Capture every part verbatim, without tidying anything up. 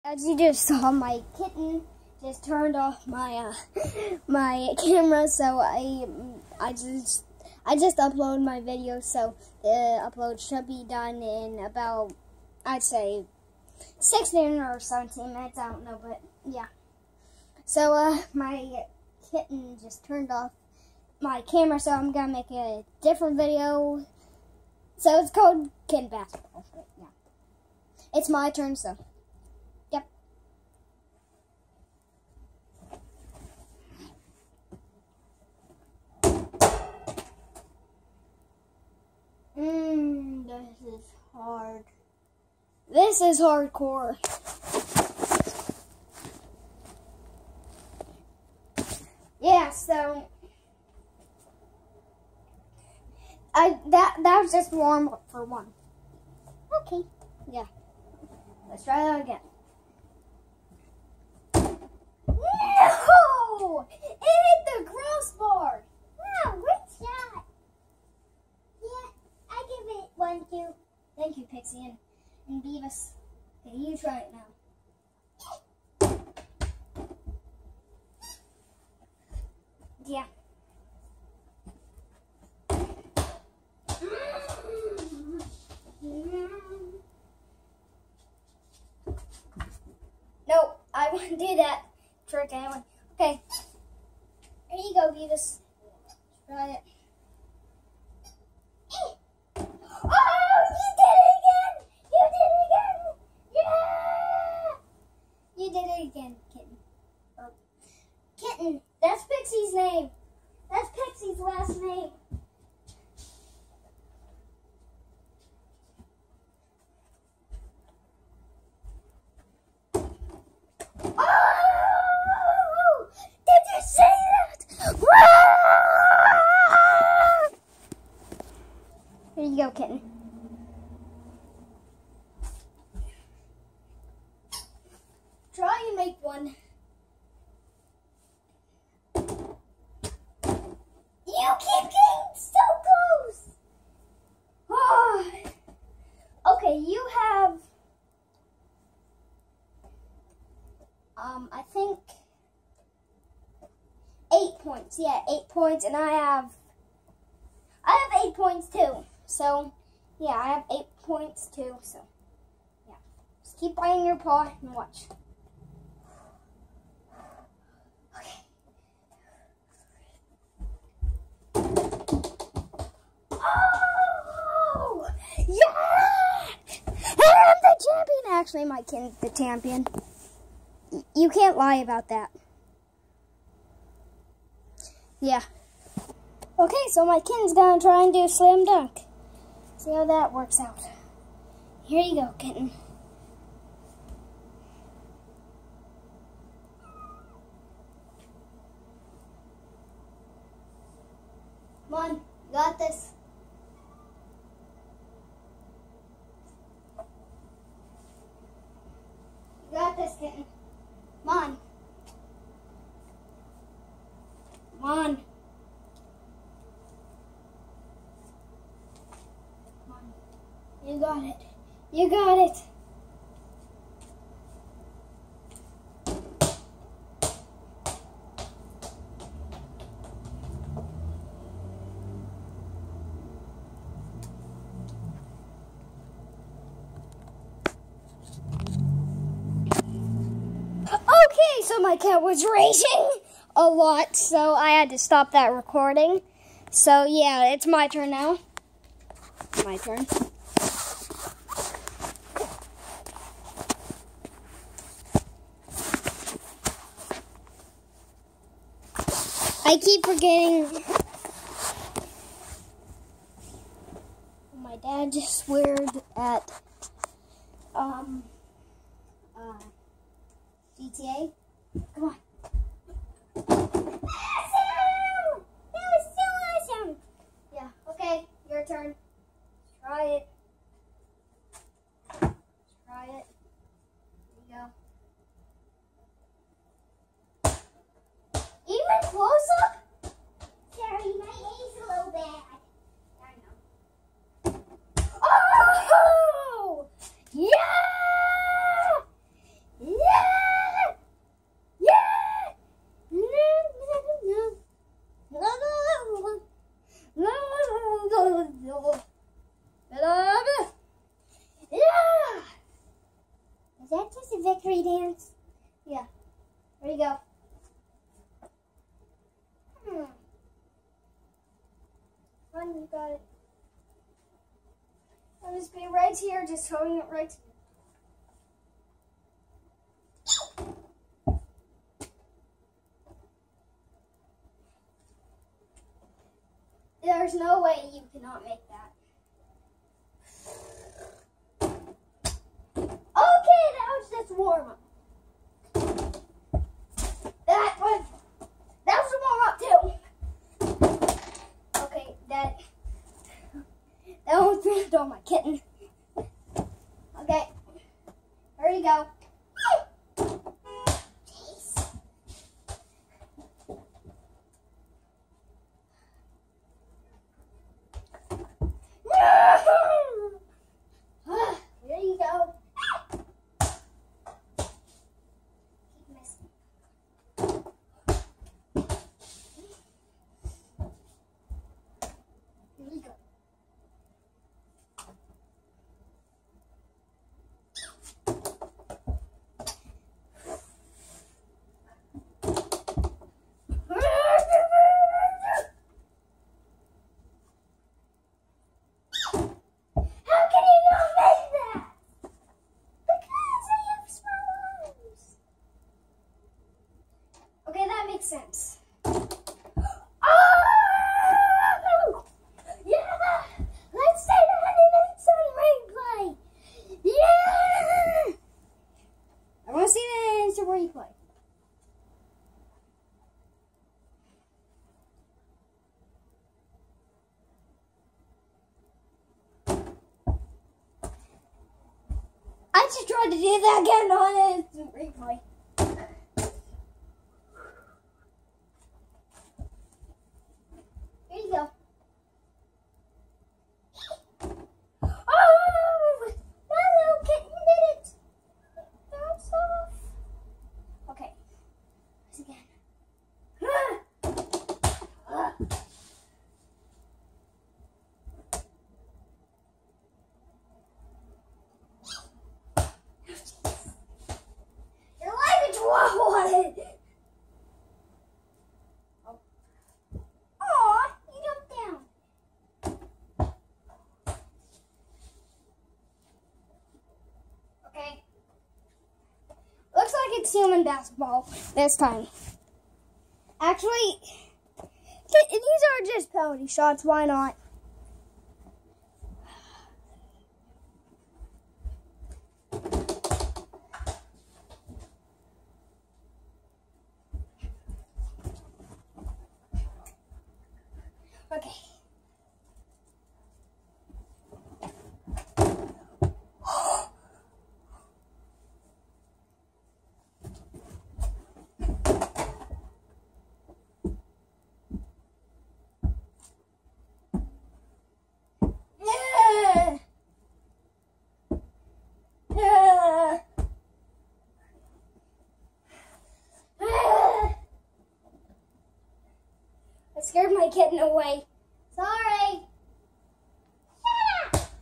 As you just saw, my kitten just turned off my uh, my camera, so I I just I just upload my video, so the upload should be done in about, I'd say, sixteen or seventeen minutes. I don't know, but yeah. So uh, my kitten just turned off my camera, so I'm gonna make a different video. So it's called Kitten Basketball. But yeah, it's my turn, so. Mmm, this is hard. This is hardcore. Yeah, so I that that was just warm up for one. Okay. Yeah. Let's try that again. No! It hit the crossbar. Wow, great shot. Yeah. I give it one, two. Thank you, Pixie and, and Beavis. Okay, you try it now. Yeah. Nope, I wouldn't do that trick anyway. Okay. Here you go, Beavis. Try it. Oh, you did it again! You did it again! Yeah! You did it again, Kitten. Or, Kitten, that's Pixie's name. That's Pixie's last name. Oh! Did you say that? Here you go, Kitten. Try and make one. You keep getting so close. Oh. Okay, you have, um, I think eight points. Yeah, eight points, and I have, I have eight points too. So, yeah, I have eight points too, so, yeah. Just keep biting your paw and watch. Okay. Oh! Yeah! I'm the champion! Actually, my kitten's the champion. You can't lie about that. Yeah. Okay, so my kitten's gonna try and do a slam dunk. See how that works out. Here you go, Kitten. Come on, you got this. You got this, Kitten. Come on. Come on. You got it. You got it. Okay, so my cat was raging a lot, so I had to stop that recording. So yeah, it's my turn now. My turn. I keep forgetting. My dad just sweared at um uh G T A. Come on. Awesome! That was so awesome! Yeah, okay, your turn. Try it. Try it. There you go. Even close up? Sorry, my A's a little bad. I know. Oh! Yeah! Yeah! Is that just a victory dance? Yeah. There you go. Hmm. Fun, you got it. I'll just be right here, just holding it right here. There's no way you cannot make that. Okay, that was just warm up. That was that was a warm up too. Okay, that that one finished on my kitten. Okay, there you go. Jeez. There you go. Keep missing. There you go. Sense. Oh! Yeah! Let's say that in instant replay! Yeah! I want to see that in instant replay. I just tried to do that again on instant replay. Go. Oh! That little kitten did it! Bounce off. Okay. Once again. Your language wobbled! It's human basketball this time. Actually, these are just penalty shots. Why not? Okay. Scared my kitten away. Sorry. Shut up.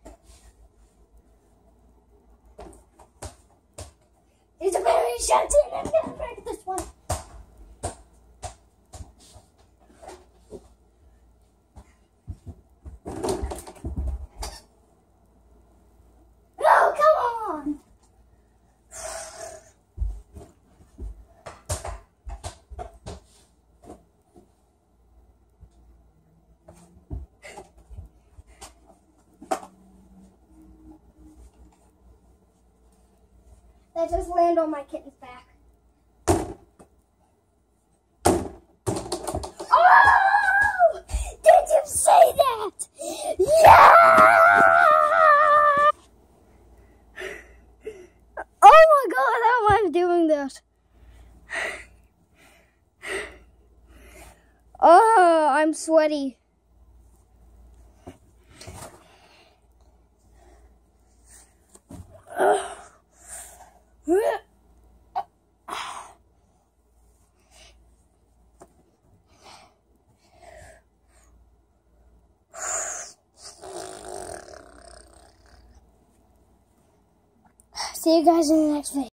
There's a berry shot in. I'm gonna break this one. No, come on. That just landed on my kitten's back. Oh! Did you say that? Yeah! Oh my God, how am I doing this? Oh, I'm sweaty. Ugh. See you guys in the next video.